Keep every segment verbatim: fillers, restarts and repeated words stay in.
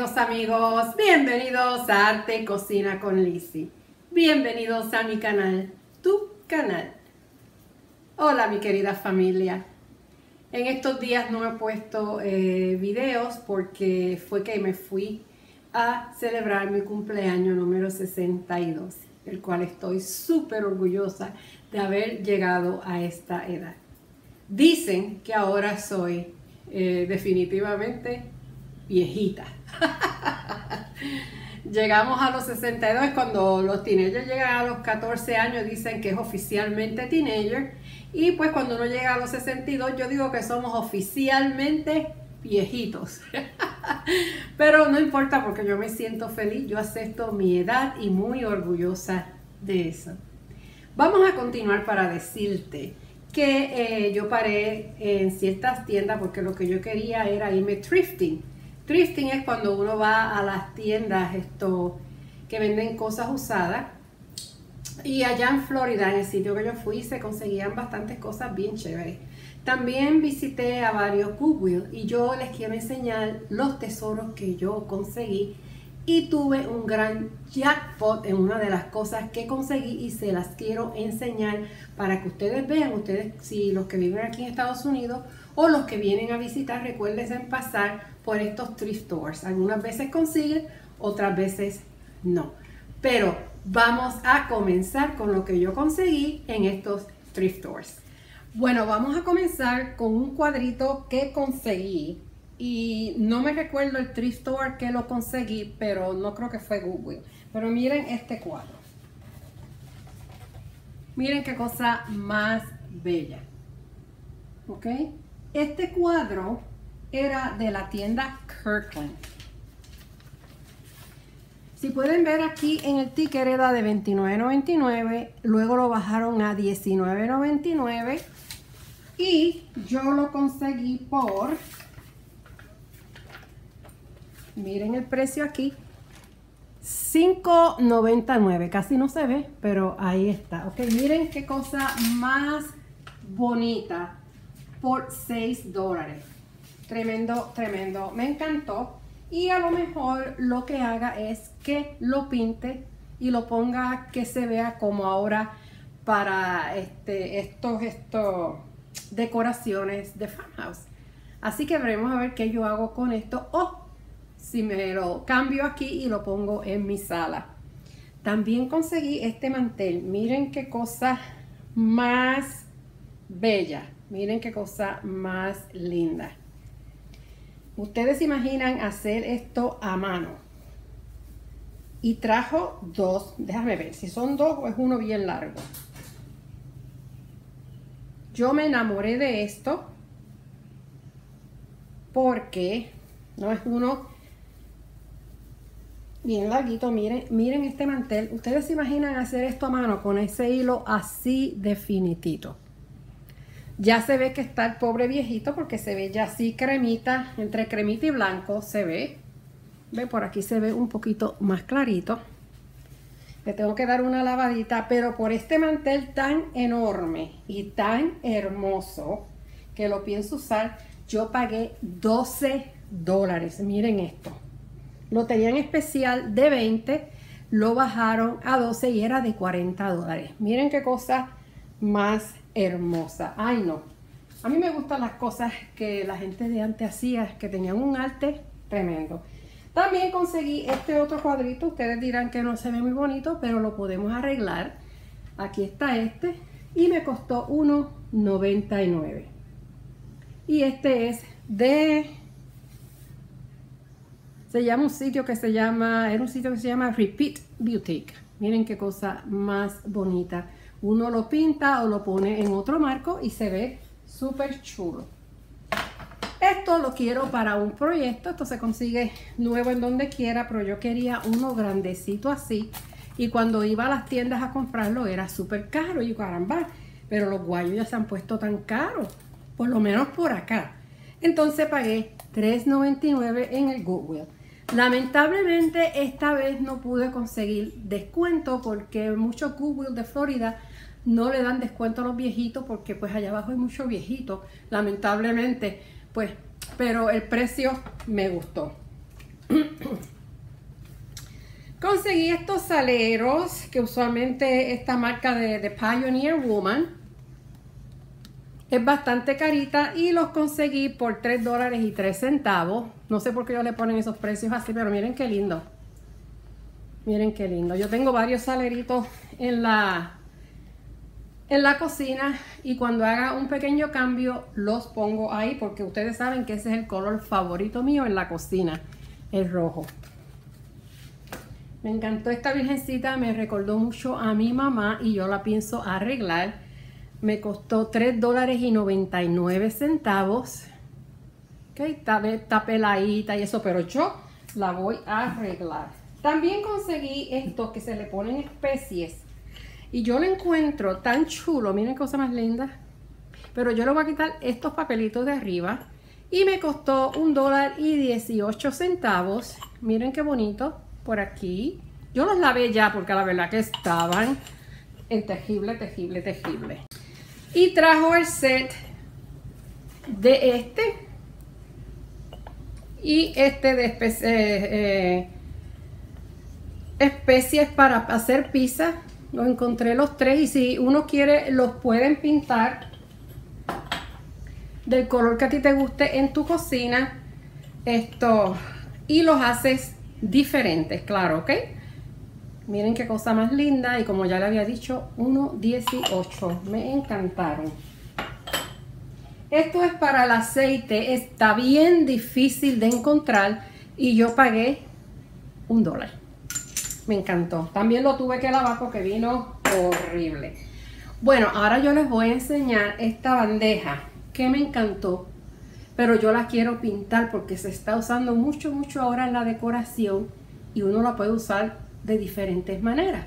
queridos amigos, bienvenidos a Arte y Cocina con Lizzy. Bienvenidos a mi canal, tu canal. Hola mi querida familia. En estos días no he puesto eh, videos porque fue que me fui a celebrar mi cumpleaños número sesenta y dos, el cual estoy súper orgullosa de haber llegado a esta edad. Dicen que ahora soy eh, definitivamente viejita. Llegamos a los sesenta y dos, cuando los teenagers llegan a los catorce años dicen que es oficialmente teenager, y pues cuando uno llega a los sesenta y dos yo digo que somos oficialmente viejitos. Pero no importa porque yo me siento feliz, yo acepto mi edad y muy orgullosa de eso. Vamos a continuar para decirte que eh, yo paré en ciertas tiendas porque lo que yo quería era irme thrifting. Thrifting es cuando uno va a las tiendas esto, que venden cosas usadas. Y allá en Florida, en el sitio que yo fui, se conseguían bastantes cosas bien chéveres. También visité a varios Goodwill y yo les quiero enseñar los tesoros que yo conseguí. Y tuve un gran jackpot en una de las cosas que conseguí y se las quiero enseñar para que ustedes vean, ustedes si los que viven aquí en Estados Unidos o los que vienen a visitar, recuérdense en pasar por estos thrift stores. Algunas veces consiguen, otras veces no. Pero vamos a comenzar con lo que yo conseguí en estos thrift stores. Bueno, vamos a comenzar con un cuadrito que conseguí. Y no me recuerdo el thrift store que lo conseguí, pero no creo que fue Goodwill. Pero miren este cuadro. Miren qué cosa más bella. ¿Ok? Este cuadro era de la tienda Kirkland. Si pueden ver aquí en el ticket era de veintinueve noventa y nueve, luego lo bajaron a diecinueve noventa y nueve y yo lo conseguí por, miren el precio aquí, cinco noventa y nueve, casi no se ve, pero ahí está. Ok, miren qué cosa más bonita por seis dólares. Tremendo, tremendo, me encantó. Y a lo mejor lo que haga es que lo pinte y lo ponga que se vea como ahora para este, estos, estos decoraciones de farmhouse. Así que veremos a ver qué yo hago con esto o si me lo cambio aquí y lo pongo en mi sala. También conseguí este mantel. Miren qué cosa más bella. Miren qué cosa más linda. Ustedes se imaginan hacer esto a mano. Y trajo dos. Déjame ver si son dos o es uno bien largo. Yo me enamoré de esto porque no es uno bien larguito. Miren, miren este mantel. Ustedes se imaginan hacer esto a mano con ese hilo así de finitito. Ya se ve que está el pobre viejito porque se ve ya así cremita, entre cremita y blanco se ve. Ve, por aquí se ve un poquito más clarito. Le tengo que dar una lavadita, pero por este mantel tan enorme y tan hermoso que lo pienso usar, yo pagué doce dólares. Miren esto. Lo tenían especial de veinte, lo bajaron a doce y era de cuarenta dólares. Miren qué cosa más hermosa. Ay no, a mí me gustan las cosas que la gente de antes hacía, que tenían un arte tremendo. También conseguí este otro cuadrito. Ustedes dirán que no se ve muy bonito, pero lo podemos arreglar. Aquí está este y me costó uno noventa y nueve. Y este es de, se llama un sitio que se llama, era un sitio que se llama Repeat Boutique. Miren qué cosa más bonita. Uno lo pinta o lo pone en otro marco y se ve súper chulo. Esto lo quiero para un proyecto. Esto se consigue nuevo en donde quiera, pero yo quería uno grandecito así. Y cuando iba a las tiendas a comprarlo era súper caro. Y yo, caramba, pero los guayos ya se han puesto tan caros. Por lo menos por acá. Entonces pagué tres noventa y nueve en el Goodwill. Lamentablemente esta vez no pude conseguir descuento porque muchos Goodwill de Florida no le dan descuento a los viejitos porque pues allá abajo hay muchos viejitos, lamentablemente, pues, pero el precio me gustó. Conseguí estos saleros, que usualmente esta marca de, de Pioneer Woman. Es bastante carita y los conseguí por tres dólares y tres centavos. No sé por qué ellos le ponen esos precios así, pero miren qué lindo. Miren qué lindo. Yo tengo varios saleritos en la, en la cocina y cuando haga un pequeño cambio los pongo ahí porque ustedes saben que ese es el color favorito mío en la cocina, el rojo. Me encantó esta virgencita, me recordó mucho a mi mamá y yo la pienso arreglar. Me costó tres dólares y noventa y nueve centavos. Ok, está, está peladita y eso, pero yo la voy a arreglar. También conseguí esto que se le ponen especies. Y yo lo encuentro tan chulo. Miren qué cosa más linda. Pero yo le voy a quitar estos papelitos de arriba. Y me costó un dólar y dieciocho centavos. Miren qué bonito. Por aquí. Yo los lavé ya porque la verdad que estaban en tejible, tejible, tejible. Y trajo el set de este. Y este de espe eh, eh, especies para hacer pizza. Los encontré los tres y si uno quiere los pueden pintar del color que a ti te guste en tu cocina. Esto y los haces diferentes, claro, ¿ok? Miren qué cosa más linda y como ya le había dicho, uno dieciocho. Me encantaron. Esto es para el aceite. Está bien difícil de encontrar y yo pagué un dólar. Me encantó. También lo tuve que lavar porque vino horrible. Bueno, ahora yo les voy a enseñar esta bandeja que me encantó. Pero yo la quiero pintar porque se está usando mucho, mucho ahora en la decoración. Y uno la puede usar de diferentes maneras.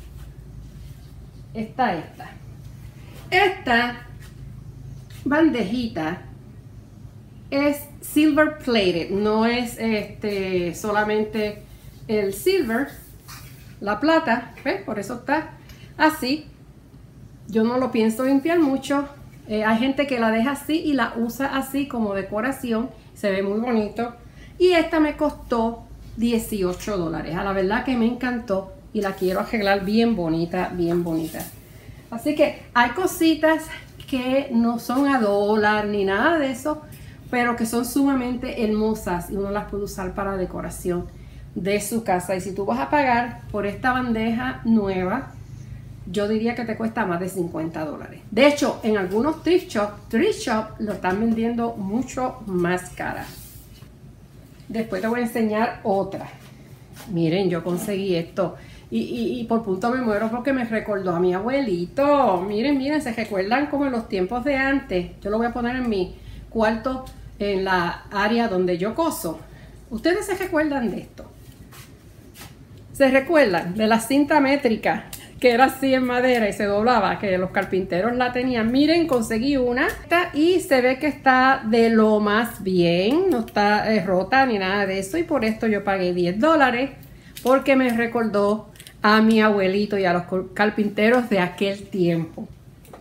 Está esta. Esta bandejita es silver plated. No es este solamente el silver, la plata. ¿Ves? Por eso está así. Yo no lo pienso limpiar mucho. Eh, hay gente que la deja así y la usa así como decoración. Se ve muy bonito. Y esta me costó dieciocho dólares. A la verdad que me encantó y la quiero arreglar bien bonita, bien bonita. Así que hay cositas que no son a dólar ni nada de eso, pero que son sumamente hermosas y uno las puede usar para decoración de su casa. Y si tú vas a pagar por esta bandeja nueva, yo diría que te cuesta más de cincuenta dólares. De hecho, en algunos thrift shop, thrift shop lo están vendiendo mucho más cara. Después te voy a enseñar otra. Miren, yo conseguí esto. Y, y, y por punto me muero porque me recordó a mi abuelito. Miren, miren, se recuerdan como en los tiempos de antes. Yo lo voy a poner en mi cuarto, en la área donde yo coso. ¿Ustedes se recuerdan de esto? ¿Se recuerdan de la cinta métrica? Que era así en madera y se doblaba, que los carpinteros la tenían. Miren, conseguí una y se ve que está de lo más bien, no está eh, rota ni nada de eso, y por esto yo pagué diez dólares porque me recordó a mi abuelito y a los carpinteros de aquel tiempo.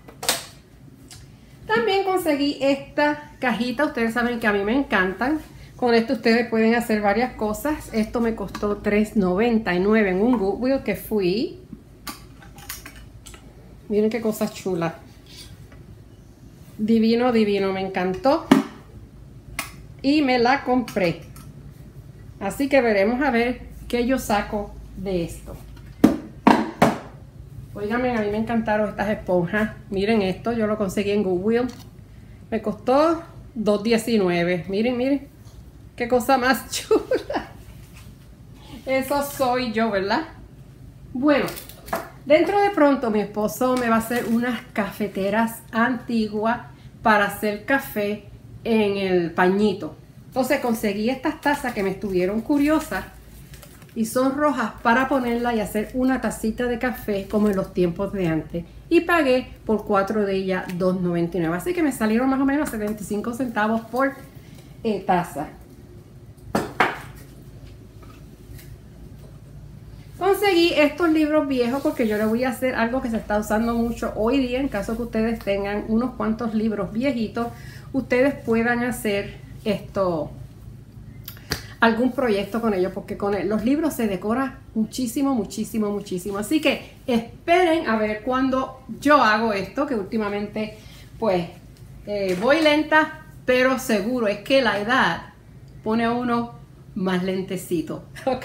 También conseguí esta cajita. Ustedes saben que a mí me encantan. Con esto ustedes pueden hacer varias cosas. Esto me costó tres noventa y nueve en un Goodwill que fui. Miren qué cosa chula. Divino, divino. Me encantó. Y me la compré. Así que veremos a ver qué yo saco de esto. Óigame, a mí me encantaron estas esponjas. Miren esto, yo lo conseguí en Goodwill. Me costó dos diecinueve. Miren, miren. Qué cosa más chula. Eso soy yo, ¿verdad? Bueno. Dentro de pronto mi esposo me va a hacer unas cafeteras antiguas para hacer café en el pañito. Entonces conseguí estas tazas que me estuvieron curiosas y son rojas para ponerla y hacer una tacita de café como en los tiempos de antes. Y pagué por cuatro de ellas dos noventa y nueve. Así que me salieron más o menos setenta y cinco centavos por eh, taza. Conseguí estos libros viejos porque yo le voy a hacer algo que se está usando mucho hoy día. En caso que ustedes tengan unos cuantos libros viejitos, ustedes puedan hacer esto, algún proyecto con ellos, porque con los libros se decora muchísimo, muchísimo, muchísimo. Así que esperen a ver cuando yo hago esto, que últimamente pues eh, voy lenta, pero seguro. Es que la edad pone a uno más lentecito, ¿ok?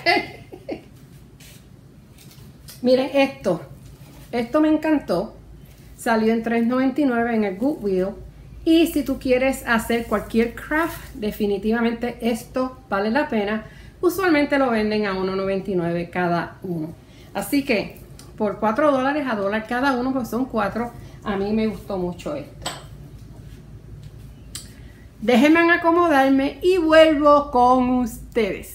Miren esto, esto me encantó, salió en tres noventa y nueve en el Goodwill. Y si tú quieres hacer cualquier craft, definitivamente esto vale la pena. Usualmente lo venden a uno noventa y nueve cada uno. Así que por cuatro dólares a dólar cada uno, pues son cuatro. A mí me gustó mucho esto. Déjenme acomodarme y vuelvo con ustedes.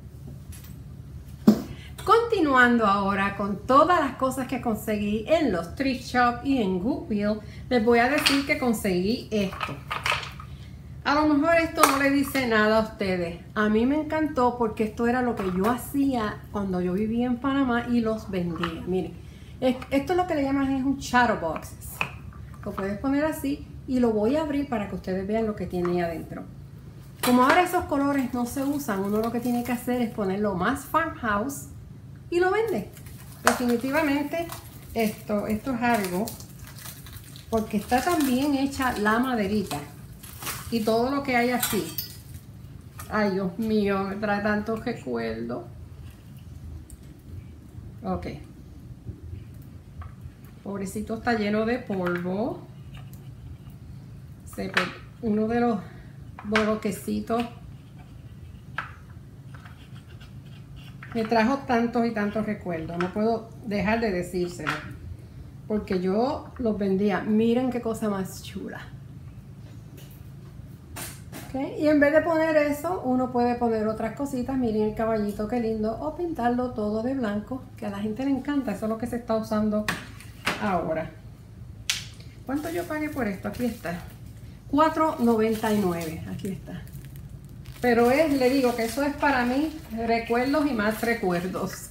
Continuando ahora con todas las cosas que conseguí en los thrift shop y en Goodwill, les voy a decir que conseguí esto. A lo mejor esto no le dice nada a ustedes. A mí me encantó porque esto era lo que yo hacía cuando yo vivía en Panamá y los vendía. Miren, esto es lo que le llaman es un chatterbox. Lo puedes poner así y lo voy a abrir para que ustedes vean lo que tiene ahí adentro. Como ahora esos colores no se usan, uno lo que tiene que hacer es ponerlo más farmhouse y lo vende. Definitivamente esto, esto es algo, porque está tan bien hecha la maderita y todo lo que hay aquí. Ay, Dios mío, me trae tantos recuerdos. Ok. Pobrecito, está lleno de polvo. Se, uno de los bloquecitos me trajo tantos y tantos recuerdos. No puedo dejar de decírselo, porque yo los vendía. Miren qué cosa más chula. ¿Okay? Y en vez de poner eso, uno puede poner otras cositas. Miren el caballito, qué lindo. O pintarlo todo de blanco, que a la gente le encanta. Eso es lo que se está usando ahora. ¿Cuánto yo pagué por esto? Aquí está. cuatro noventa y nueve. Aquí está. Pero es, le digo que eso es para mí recuerdos y más recuerdos.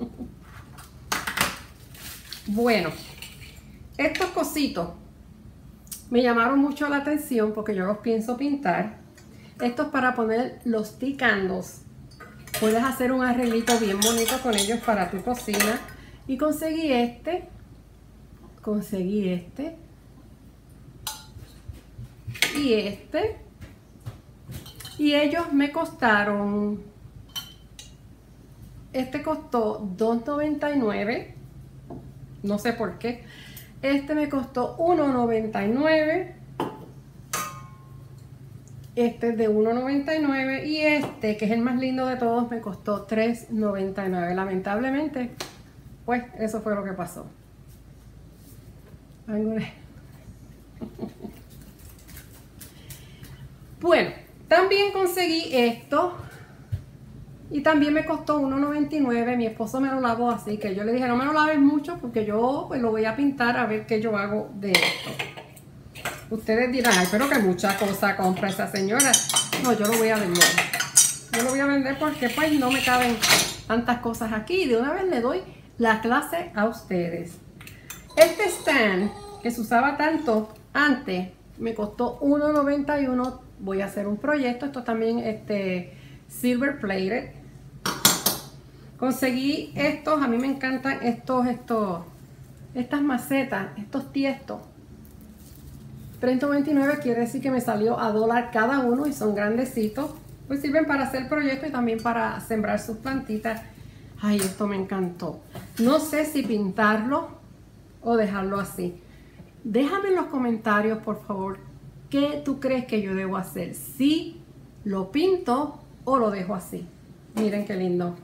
Bueno, estos cositos me llamaron mucho la atención porque yo los pienso pintar. Esto es para poner los tea candles. Puedes hacer un arreglito bien bonito con ellos para tu cocina. Y conseguí este. Conseguí este. Y este. Y ellos me costaron, este costó dos noventa y nueve, no sé por qué. Este me costó uno noventa y nueve, este es de uno noventa y nueve y este, que es el más lindo de todos, me costó tres noventa y nueve. Lamentablemente, pues eso fue lo que pasó. Bueno, también conseguí esto y también me costó uno noventa y nueve. Mi esposo me lo lavó, así que yo le dije no me lo laves mucho porque yo pues, lo voy a pintar a ver qué yo hago de esto. Ustedes dirán, ay, pero que mucha cosa compra esa señora. No, yo lo voy a vender. Yo lo voy a vender porque pues no me caben tantas cosas aquí. De una vez le doy la clase a ustedes. Este stand que se usaba tanto antes me costó uno noventa y uno. Voy a hacer un proyecto. Esto también este silver plated. Conseguí estos. A mí me encantan estos, estos, estas macetas, estos tiestos. tres noventa y nueve quiere decir que me salió a dólar cada uno y son grandecitos. Pues sirven para hacer proyectos y también para sembrar sus plantitas. Ay, esto me encantó. No sé si pintarlo o dejarlo así. Déjame en los comentarios, por favor, ¿qué tú crees que yo debo hacer? Si lo pinto o lo dejo así. Miren qué lindo.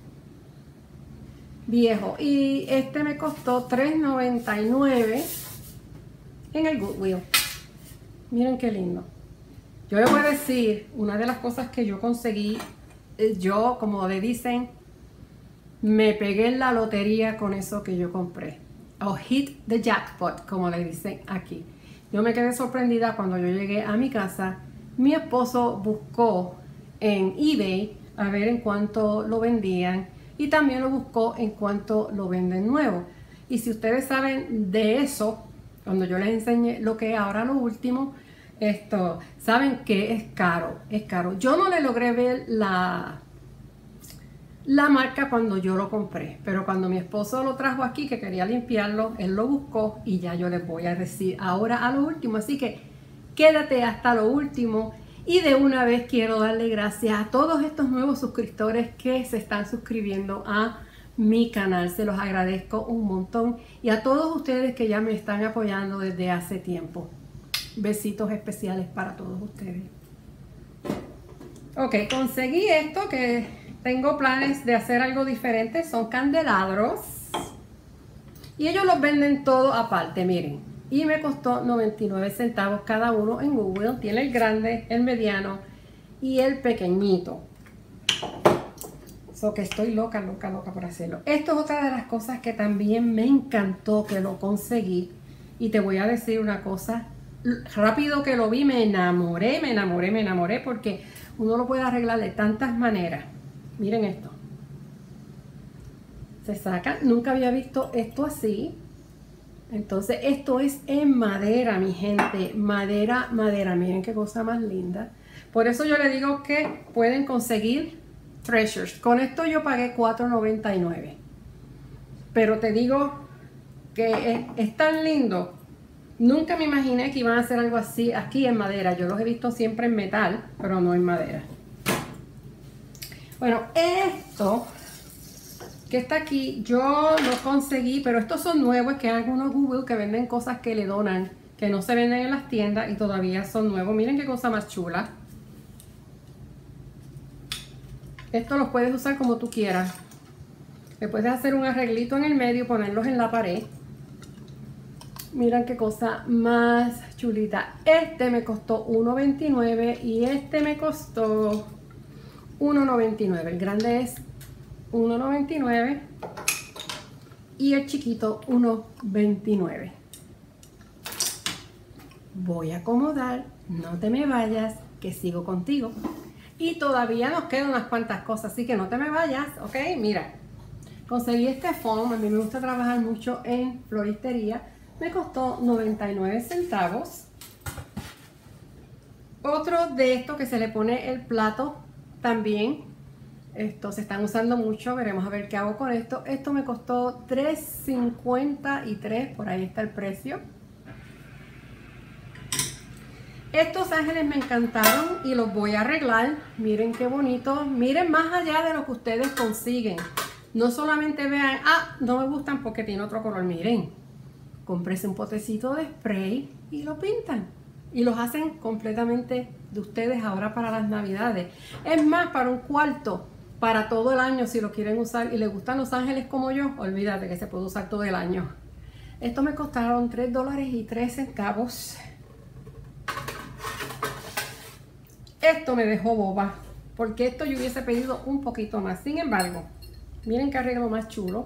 Viejo. Y este me costó tres noventa y nueve en el Goodwill. Miren qué lindo. Yo les voy a decir, una de las cosas que yo conseguí, yo, como le dicen, me pegué en la lotería con eso que yo compré. O hit the jackpot, como le dicen aquí. Yo me quedé sorprendida cuando yo llegué a mi casa. Mi esposo buscó en eBay a ver en cuánto lo vendían y también lo buscó en cuánto lo venden nuevo. Y si ustedes saben de eso, cuando yo les enseñé lo que es ahora lo último, Esto, saben que es caro, es caro. Yo no le logré ver la, la marca cuando yo lo compré, pero cuando mi esposo lo trajo aquí, que quería limpiarlo, él lo buscó y ya yo les voy a decir ahora a lo último. Así que quédate hasta lo último. Y de una vez quiero darle gracias a todos estos nuevos suscriptores que se están suscribiendo a mi canal. Se los agradezco un montón. Y a todos ustedes que ya me están apoyando desde hace tiempo. Besitos especiales para todos ustedes. Ok, conseguí esto que tengo planes de hacer algo diferente. Son candelabros. Y ellos los venden todo aparte, miren. Y me costó noventa y nueve centavos cada uno en Google. Tiene el grande, el mediano y el pequeñito. So que estoy loca, loca, loca por hacerlo. Esto es otra de las cosas que también me encantó que lo conseguí. Y te voy a decir una cosa. Rápido que lo vi me enamoré, me enamoré, me enamoré. Porque uno lo puede arreglar de tantas maneras. Miren esto. Se saca. Nunca había visto esto así. Entonces esto es en madera, mi gente. Madera, madera. Miren qué cosa más linda. Por eso yo le digo que pueden conseguir Treasures. Con esto yo pagué cuatro noventa y nueve. Pero te digo que es, es tan lindo. Nunca me imaginé que iban a hacer algo así aquí en madera. Yo los he visto siempre en metal, pero no en madera. Bueno, esto que está aquí, yo lo conseguí, pero estos son nuevos, que hay algunos Google que venden cosas que le donan, que no se venden en las tiendas y todavía son nuevos. Miren qué cosa más chula. Esto los puedes usar como tú quieras. Le puedes hacer un arreglito en el medio y ponerlos en la pared. Miren qué cosa más chulita. Este me costó uno veintinueve y este me costó uno noventa y nueve. El grande es uno noventa y nueve y el chiquito uno veintinueve. Voy a acomodar, no te me vayas, que sigo contigo. Y todavía nos quedan unas cuantas cosas, así que no te me vayas, ¿ok? Mira, conseguí este foam, a mí me gusta trabajar mucho en floristería. Me costó noventa y nueve centavos. Otro de estos que se le pone el plato también. Estos se están usando mucho, veremos a ver qué hago con esto. Esto me costó tres cincuenta y tres, por ahí está el precio. Estos ángeles me encantaron y los voy a arreglar. Miren qué bonitos. Miren más allá de lo que ustedes consiguen. No solamente vean, ah, no me gustan porque tiene otro color. Miren, cómprese un potecito de spray y lo pintan. Y los hacen completamente de ustedes ahora para las navidades. Es más, para un cuarto, para todo el año si lo quieren usar y les gustan los ángeles como yo, olvídate que se puede usar todo el año. Estos me costaron tres dólares y tres centavos. Esto me dejó boba, porque esto yo hubiese pedido un poquito más. Sin embargo, miren qué arreglo más chulo.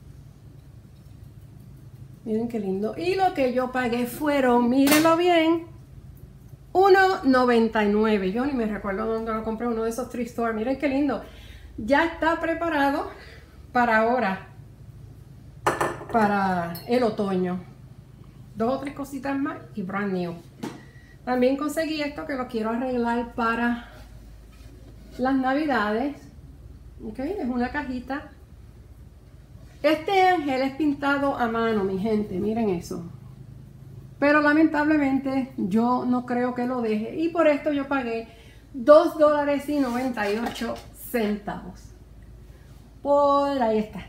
Miren qué lindo. Y lo que yo pagué fueron, mírenlo bien, uno noventa y nueve. Yo ni me recuerdo dónde lo compré, uno de esos thrift store. Miren qué lindo. Ya está preparado para ahora, para el otoño. Dos o tres cositas más y brand new. También conseguí esto que lo quiero arreglar para las navidades. Ok, es una cajita. Este ángel es pintado a mano, mi gente, miren eso. Pero lamentablemente yo no creo que lo deje. Y por esto yo pagué dos dólares y noventa y ocho centavos. Por ahí está.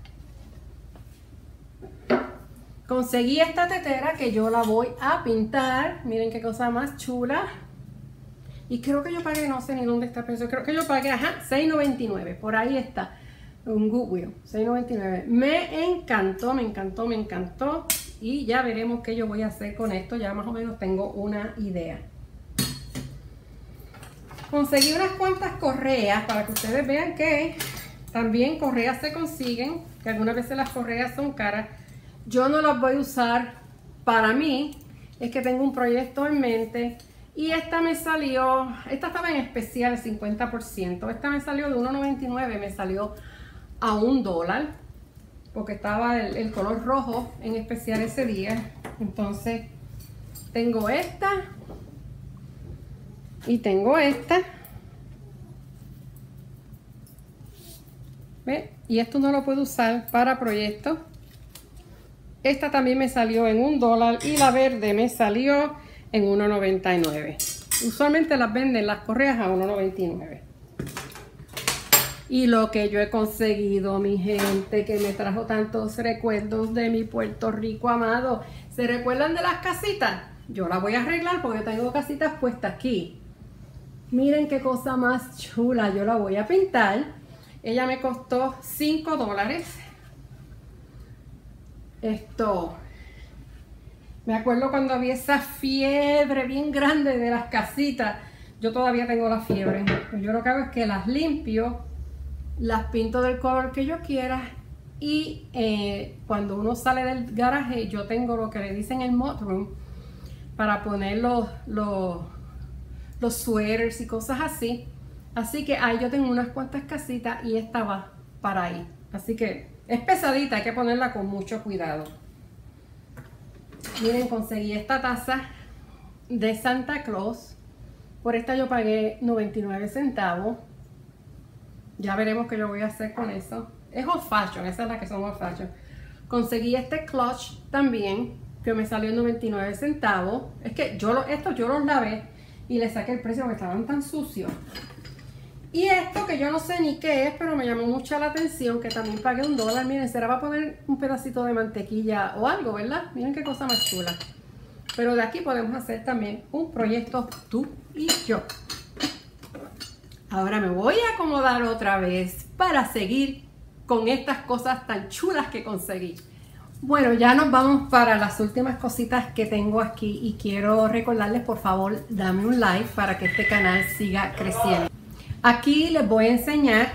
Conseguí esta tetera que yo la voy a pintar. Miren qué cosa más chula. Y creo que yo pagué, no sé ni dónde está el precio. Creo que yo pagué, ajá, seis noventa y nueve. Por ahí está. Un Goodwill, seis noventa y nueve. Me encantó, me encantó, me encantó. Y ya veremos qué yo voy a hacer con esto. Ya más o menos tengo una idea. Conseguí unas cuantas correas para que ustedes vean que también correas se consiguen. Que algunas veces las correas son caras. Yo no las voy a usar para mí. Es que tengo un proyecto en mente. Y esta me salió, esta estaba en especial cincuenta por ciento. Esta me salió de uno noventa y nueve, me salió a un dólar. Porque estaba el, el color rojo en especial ese día. Entonces tengo esta Y tengo esta. ¿Ve? Y esto no lo puedo usar para proyectos. Esta también me salió en un dólar y la verde me salió en uno noventa y nueve. Usualmente las venden las correas a uno noventa y nueve. Y lo que yo he conseguido, mi gente, que me trajo tantos recuerdos de mi Puerto Rico amado. ¿Se recuerdan de las casitas? Yo las voy a arreglar porque tengo casitas puestas aquí. Miren qué cosa más chula. Yo la voy a pintar. Ella me costó cinco dólares. Esto... Me acuerdo cuando había esa fiebre bien grande de las casitas. Yo todavía tengo la fiebre. Yo lo que hago es que las limpio, las pinto del color que yo quiera y eh, cuando uno sale del garaje yo tengo lo que le dicen el mudroom para poner los, los, los sweaters y cosas así. Así que ahí yo tengo unas cuantas casitas y esta va para ahí. Así que es pesadita, hay que ponerla con mucho cuidado. Miren, conseguí esta taza de Santa Claus. Por esta yo pagué noventa y nueve centavos. Ya veremos qué yo voy a hacer con eso. Es old fashion, esa es la que son old fashion. Conseguí este clutch también, que me salió en noventa y nueve centavos. Es que yo lo, estos yo los lavé y le saqué el precio porque estaban tan sucios. Y esto que yo no sé ni qué es, pero me llamó mucho la atención, que también pagué un dólar. Miren, será para poner un pedacito de mantequilla o algo, ¿verdad? Miren qué cosa más chula. Pero de aquí podemos hacer también un proyecto tú y yo. Ahora me voy a acomodar otra vez para seguir con estas cosas tan chulas que conseguí. Bueno, ya nos vamos para las últimas cositas que tengo aquí y quiero recordarles, por favor, dame un like para que este canal siga creciendo. Aquí les voy a enseñar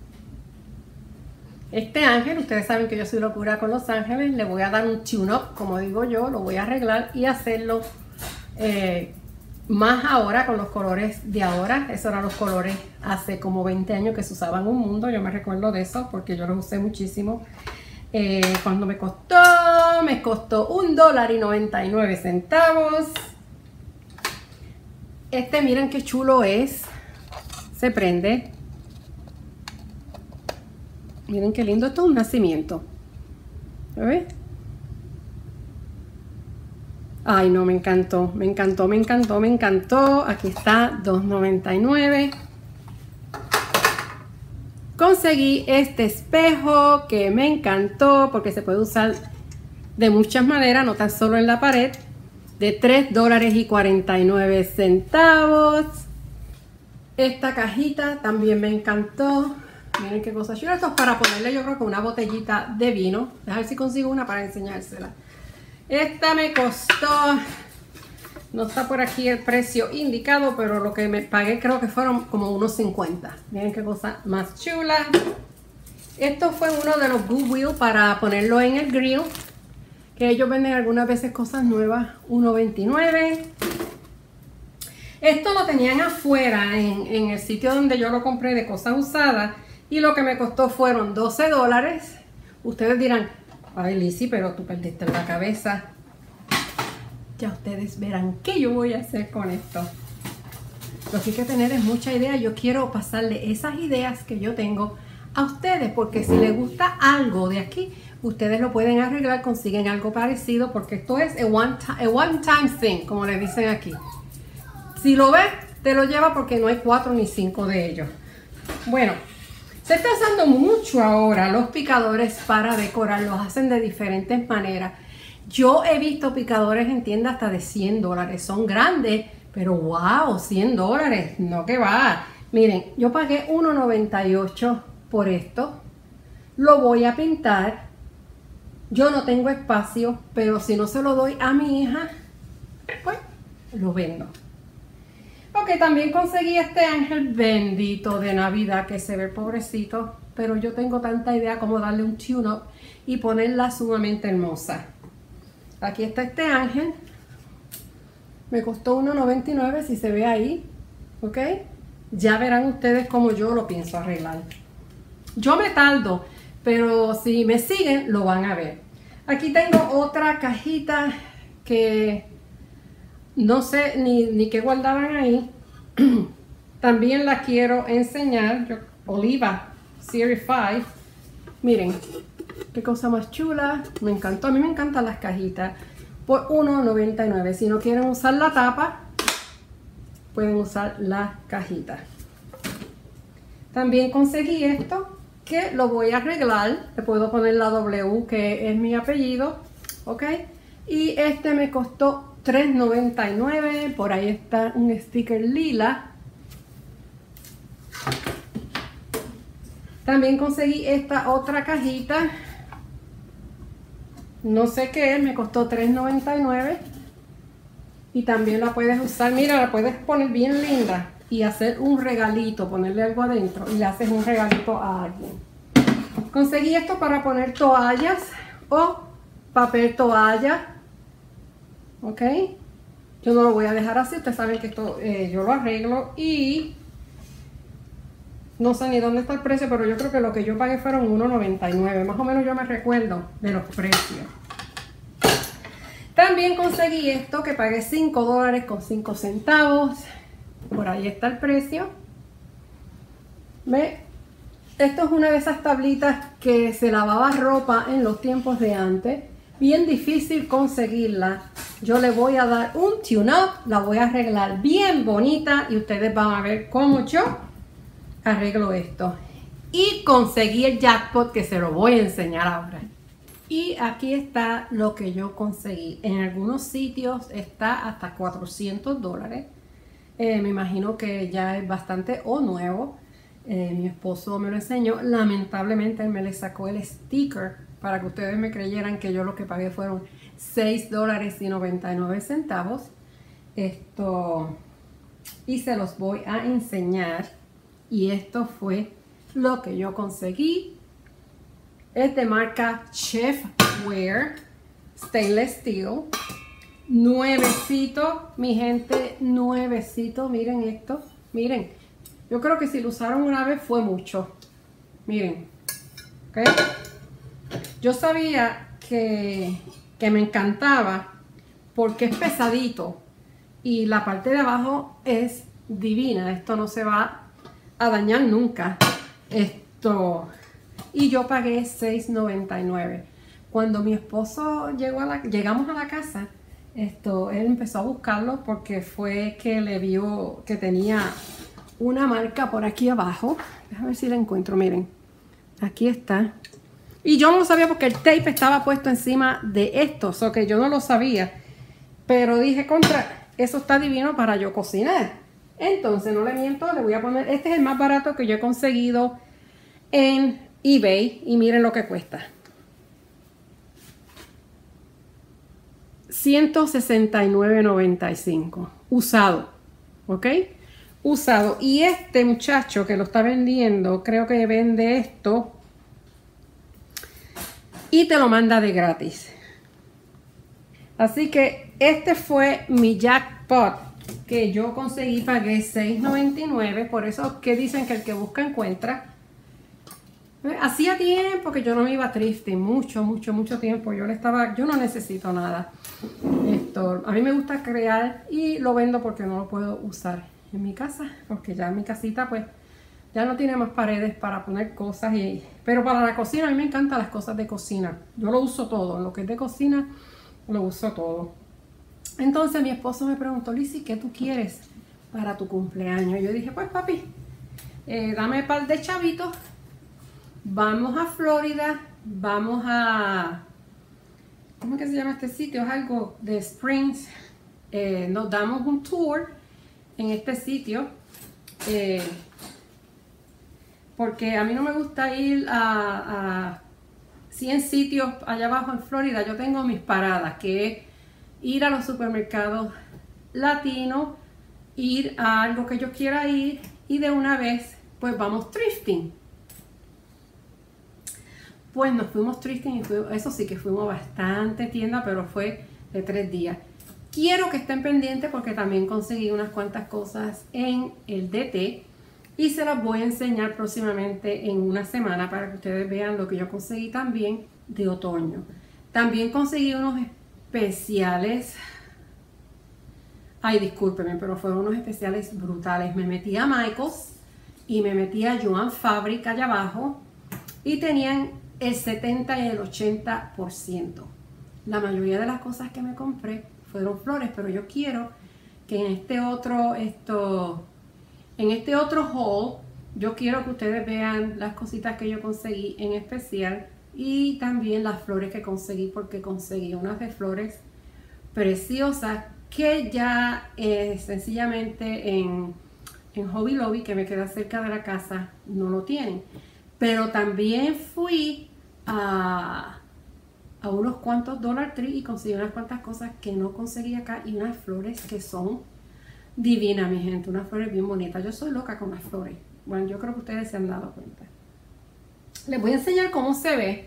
este ángel. Ustedes saben que yo soy locura con los ángeles. Le voy a dar un tune-up, como digo yo, lo voy a arreglar y hacerlo eh, más ahora con los colores de ahora. Esos eran los colores hace como veinte años que se usaban en un mundo. Yo me recuerdo de eso porque yo los usé muchísimo. Eh, cuando me costó, me costó un dólar y noventa y nueve centavos. Este, miren qué chulo es. Se prende. Miren qué lindo. Esto es un nacimiento. ¿Ves? Ay, no, me encantó, me encantó, me encantó, me encantó. Aquí está, dos noventa y nueve. Conseguí este espejo que me encantó porque se puede usar de muchas maneras, no tan solo en la pared. De tres dólares y cuarenta y nueve centavos. Esta cajita también me encantó. Miren qué cosa chula. Esto es para ponerle, yo creo que una botellita de vino. A ver si consigo una para enseñársela. Esta me costó, no está por aquí el precio indicado, pero lo que me pagué creo que fueron como unos cincuenta. Miren qué cosa más chula. Esto fue uno de los Goodwill para ponerlo en el grill, que ellos venden algunas veces cosas nuevas, uno veintinueve. Esto lo tenían afuera en, en el sitio donde yo lo compré de cosas usadas y lo que me costó fueron doce dólares. Ustedes dirán, ay, Lizzy, pero tú perdiste la cabeza. Ya ustedes verán qué yo voy a hacer con esto. Lo que hay que tener es mucha idea. Yo quiero pasarle esas ideas que yo tengo a ustedes, porque si les gusta algo de aquí, ustedes lo pueden arreglar, consiguen algo parecido, porque esto es a one, a one time thing, como le dicen aquí. Si lo ves, te lo lleva porque no hay cuatro ni cinco de ellos. Bueno, se está usando mucho ahora los picadores para decorar, los hacen de diferentes maneras. Yo he visto picadores en tiendas hasta de cien dólares, son grandes, pero wow, cien dólares, no que va. Miren, yo pagué uno noventa y ocho por esto, lo voy a pintar. Yo no tengo espacio, pero si no se lo doy a mi hija, pues lo vendo. Ok, también conseguí este ángel bendito de Navidad que se ve pobrecito, pero yo tengo tanta idea como darle un tune-up y ponerla sumamente hermosa. Aquí está este ángel. Me costó uno noventa y nueve, si se ve ahí. Ok. Ya verán ustedes cómo yo lo pienso arreglar. Yo me tardo, pero si me siguen lo van a ver. Aquí tengo otra cajita que no sé ni, ni qué guardaban ahí. también la quiero enseñar. Yo, Oliva Series cinco. Miren, qué cosa más chula. Me encantó. A mí me encantan las cajitas. Por uno noventa y nueve. Si no quieren usar la tapa, pueden usar la cajita. También conseguí esto, que lo voy a arreglar. Le puedo poner la W, que es mi apellido. Ok. Y este me costó tres noventa y nueve. Por ahí está un sticker lila. También conseguí esta otra cajita. No sé qué es, me costó tres noventa y nueve. Y también la puedes usar, mira, la puedes poner bien linda y hacer un regalito, ponerle algo adentro y le haces un regalito a alguien. Conseguí esto para poner toallas o papel toalla. Ok. Yo no lo voy a dejar así, ustedes saben que esto eh, yo lo arreglo y no sé ni dónde está el precio, pero yo creo que lo que yo pagué fueron uno noventa y nueve. Más o menos yo me recuerdo de los precios. También conseguí esto que pagué cinco dólares con cinco centavos. Por ahí está el precio. ¿Ve? Esto es una de esas tablitas que se lavaba ropa en los tiempos de antes. Bien difícil conseguirla. Yo le voy a dar un tune-up. La voy a arreglar bien bonita y ustedes van a ver cómo yo arreglo esto. Y conseguí el jackpot que se lo voy a enseñar ahora. Y aquí está lo que yo conseguí. En algunos sitios está hasta cuatrocientos dólares. Eh, me imagino que ya es bastante o nuevo. Eh, mi esposo me lo enseñó. Lamentablemente él me le sacó el sticker para que ustedes me creyeran que yo lo que pagué fueron seis dólares y noventa y nueve centavos. Esto, y se los voy a enseñar. Y esto fue lo que yo conseguí. Es de marca Chefware Stainless Steel. Nuevecito, mi gente, nuevecito. Miren esto, miren. Yo creo que si lo usaron una vez fue mucho. Miren, ¿ok? Yo sabía que, que me encantaba porque es pesadito y la parte de abajo es divina. Esto no se va a dañar nunca. Esto... Y yo pagué seis noventa y nueve. Cuando mi esposo llegó a la, llegamos a la casa, esto, él empezó a buscarlo porque fue que le vio que tenía una marca por aquí abajo. Déjame ver si la encuentro, miren. Aquí está. Y yo no lo sabía porque el tape estaba puesto encima de esto, o sea que yo no lo sabía. Pero dije, contra, eso está divino para yo cocinar. Entonces, no le miento, le voy a poner, este es el más barato que yo he conseguido en eBay y miren lo que cuesta. ciento sesenta y nueve noventa y cinco. Usado. ¿Ok? Usado. Y este muchacho que lo está vendiendo, creo que vende esto y te lo manda de gratis. Así que este fue mi jackpot que yo conseguí, pagué seis noventa y nueve. Por eso que dicen que el que busca encuentra. Hacía tiempo que yo no me iba a thrifting, mucho, mucho, mucho tiempo. Yo le estaba, yo no necesito nada. Esto, a mí me gusta crear y lo vendo porque no lo puedo usar en mi casa, porque ya en mi casita pues ya no tiene más paredes para poner cosas. Y, pero para la cocina a mí me encantan las cosas de cocina. Yo lo uso todo, lo que es de cocina lo uso todo. Entonces mi esposo me preguntó, Lizzy, ¿qué tú quieres para tu cumpleaños? Yo dije, pues papi, eh, dame un par de chavitos. Vamos a Florida, vamos a, ¿cómo que se llama este sitio? Es algo de Springs. Eh, nos damos un tour en este sitio, eh, porque a mí no me gusta ir a, a cien sitios allá abajo en Florida. Yo tengo mis paradas, que es ir a los supermercados latinos, ir a algo que yo quiera ir y de una vez pues vamos thrifting. Pues nos fuimos thrifting y fuimos, eso sí que fuimos bastante tienda, pero fue de tres días. Quiero que estén pendientes porque también conseguí unas cuantas cosas en el D T y se las voy a enseñar próximamente en una semana para que ustedes vean lo que yo conseguí también de otoño. También conseguí unos especiales Ay, discúlpeme, pero fueron unos especiales brutales. Me metí a Michaels y me metí a Joann Fabric allá abajo y tenían el setenta y el ochenta por ciento. La mayoría de las cosas que me compré fueron flores, pero yo quiero que en este otro, esto, en este otro haul, yo quiero que ustedes vean las cositas que yo conseguí en especial y también las flores que conseguí, porque conseguí unas de flores preciosas que ya eh, sencillamente en, en Hobby Lobby, que me queda cerca de la casa, no lo tienen. Pero también fui a, a unos cuantos Dollar Tree y conseguí unas cuantas cosas que no conseguí acá y unas flores que son divinas, mi gente, unas flores bien bonitas. Yo soy loca con las flores. Bueno, yo creo que ustedes se han dado cuenta. Les voy a enseñar cómo se ve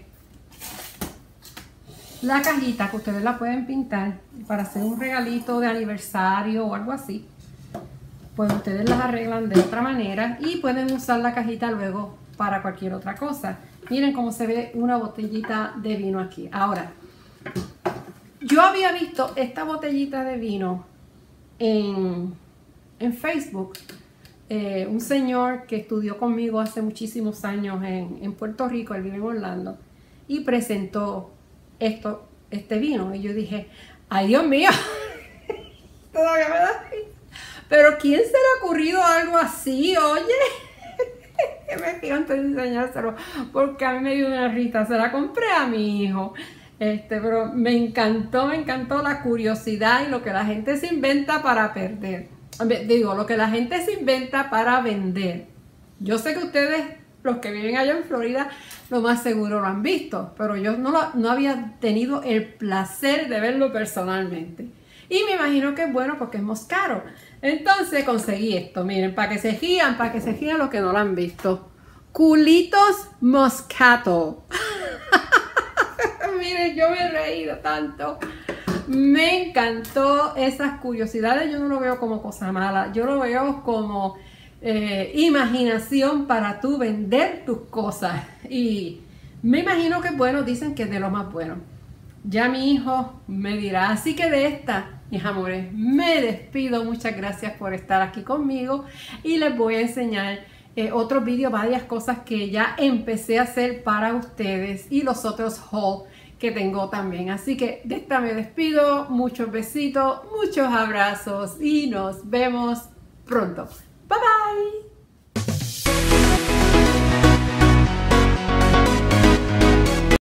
la cajita, que ustedes la pueden pintar para hacer un regalito de aniversario o algo así. Pues ustedes las arreglan de otra manera y pueden usar la cajita luego para cualquier otra cosa. Miren cómo se ve una botellita de vino aquí. Ahora, yo había visto esta botellita de vino en, en Facebook. Eh, un señor que estudió conmigo hace muchísimos años en, en Puerto Rico, él vive en Orlando, y presentó esto, este vino. Y yo dije, ay Dios mío, todavía me da risa. Pero ¿quién se le ha ocurrido algo así? Oye, me fío antes de enseñárselo, porque a mí me dio una risa. Se la compré a mi hijo. Este, pero me encantó, me encantó la curiosidad y lo que la gente se inventa para perder. Digo, lo que la gente se inventa para vender. Yo sé que ustedes, los que viven allá en Florida, lo más seguro lo han visto, pero yo no, lo, no había tenido el placer de verlo personalmente. Y me imagino que es bueno porque es moscaro. Entonces conseguí esto, miren, para que se giran, para que se giran los que no lo han visto. Culitos Moscato. Miren, yo me he reído tanto. Me encantó esas curiosidades. Yo no lo veo como cosa mala. Yo lo veo como eh, imaginación para tú vender tus cosas. Y me imagino que bueno, dicen que es de lo más bueno. Ya mi hijo me dirá. Así que de esta, mis amores, me despido. Muchas gracias por estar aquí conmigo. Y les voy a enseñar eh, otros vídeos, varias cosas que ya empecé a hacer para ustedes. Y los otros haul que tengo también. Así que de esta me despido. Muchos besitos, muchos abrazos y nos vemos pronto. Bye bye.